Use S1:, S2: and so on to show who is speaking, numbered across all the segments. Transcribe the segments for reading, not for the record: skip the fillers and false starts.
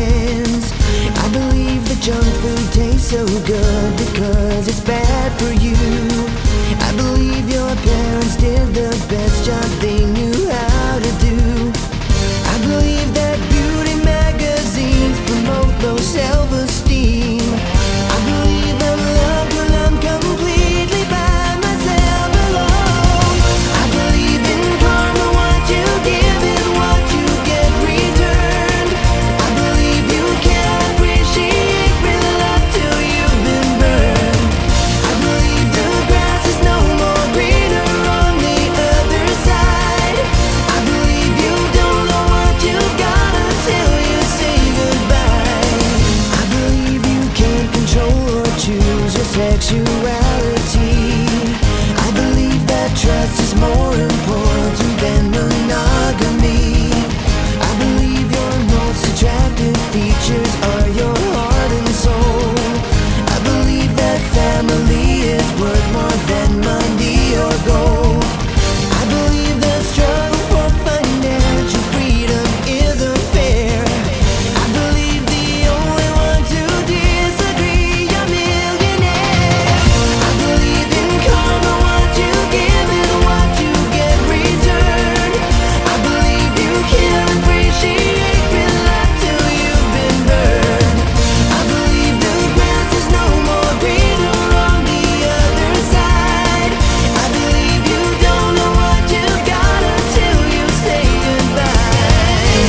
S1: friends. I believe the junk food tastes so good because it's bad for you. I believe your parents did the best job they knew how to do. I believe that beauty magazines promote low self-esteem. I believe I'm loved when I'm completely by myself alone. I believe in karma, what you give is what you get returned. I believe you can't appreciate real love till you've been burned. I believe the grass is no more greener on the other side. I believe you don't know what you've got until you say goodbye. I believe you can't control or choose your sexuality. I believe that trust is more important than monogamy. I believe your most attractive features are your heart and soul. I believe that family is worth more than money or gold. I believe the struggle for financial freedom is unfair. I believe the only one to disagree are millionaires. I believe in karma, what you give is what you get returned. I believe you can't appreciate real love till you've been burned. I believe the grass is no more greener on the other side. I believe you don't know what you've got until you say goodbye.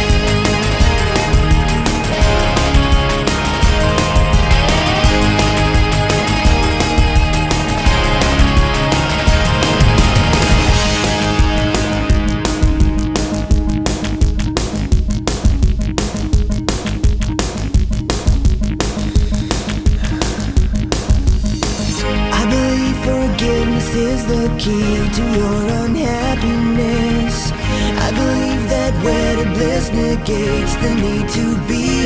S1: I believe forgiveness is the key to your unhappiness. I believe that wedded bliss negates the need to be